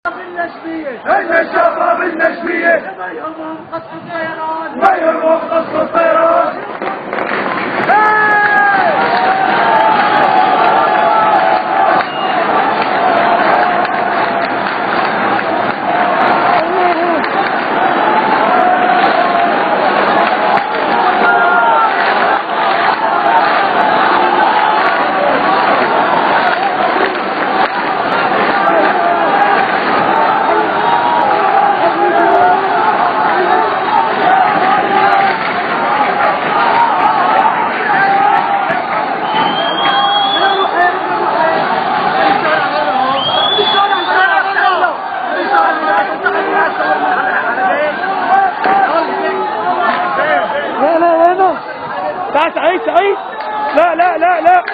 أين الشباب النجمية ما يهمهم قصف الطيران ما يهمهم قصف الطيران. تعال سعيد لا لا لا لا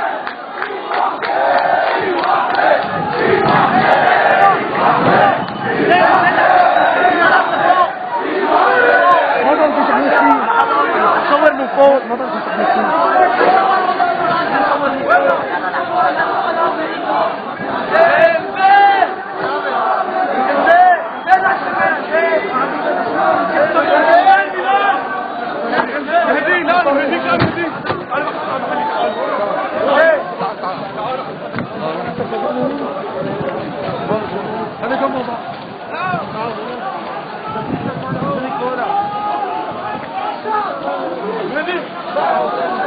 صور من فوق هذا جنب بعض.